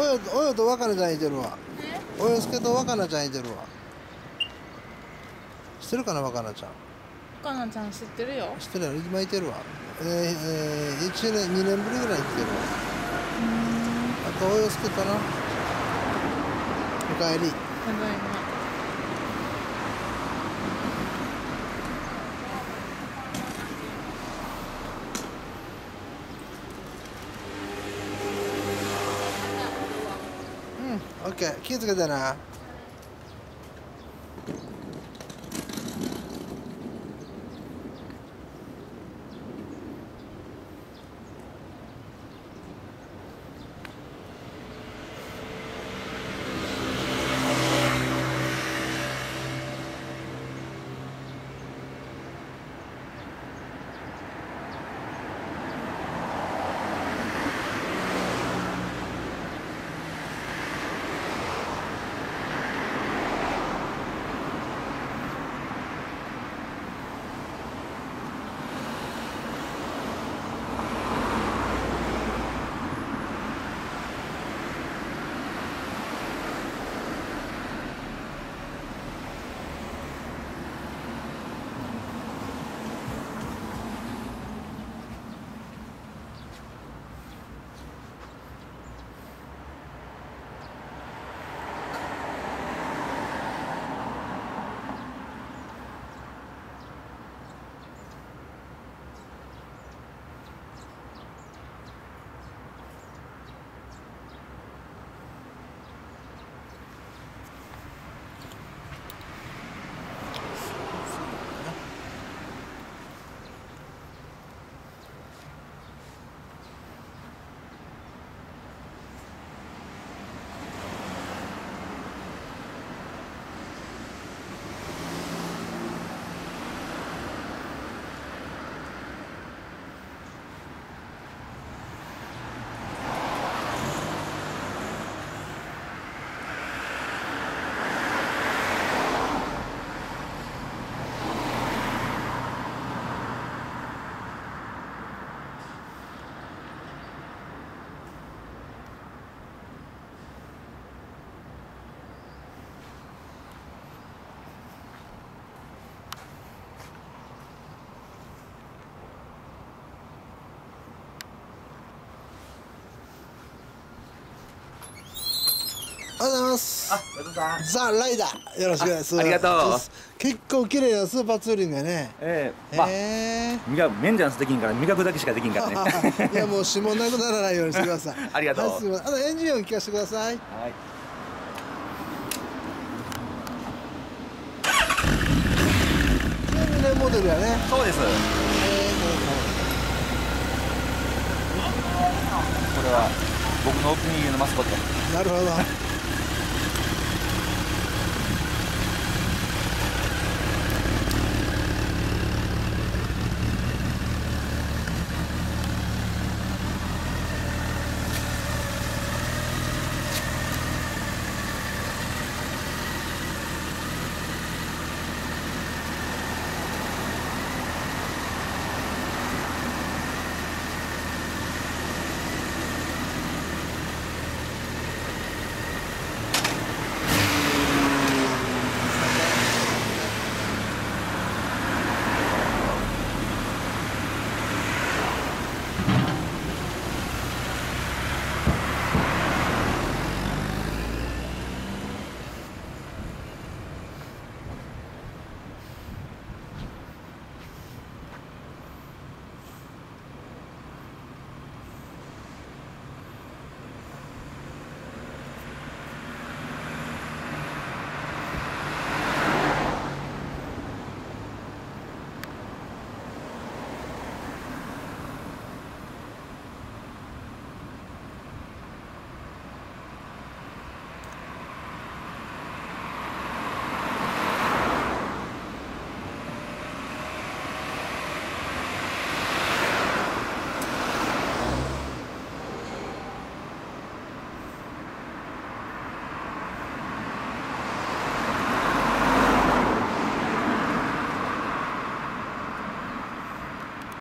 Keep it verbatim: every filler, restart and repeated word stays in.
およおよと若菜ちゃんいてるわ。およすけと若菜ちゃんいてるわ。知ってるかな若菜ちゃん。 若菜ちゃん知ってるよ。 知ってるよ、今いてるわ。えー、えー、いちねんにねんぶりぐらいに来てるわ。あとおよすけとな。おかえり。 ただいま。 オッケー、気をつけてな。おはようございます。 あ、和田さん。 ザ・ライダー、よろしくお願いします。 ありがとう。 結構綺麗なスーパーツーリングやね。 ええー、まあ、 えー、磨メンテナンスできんから磨くだけしかできんからね。 いやもう指紋なくならないようにしてください。 ありがとう。 はい、すみません。あとエンジン音聞かせてください。はい。じゅうにねんモデルやね。 そうです。えー、これは僕のお気に入りのマスコット。 なるほど。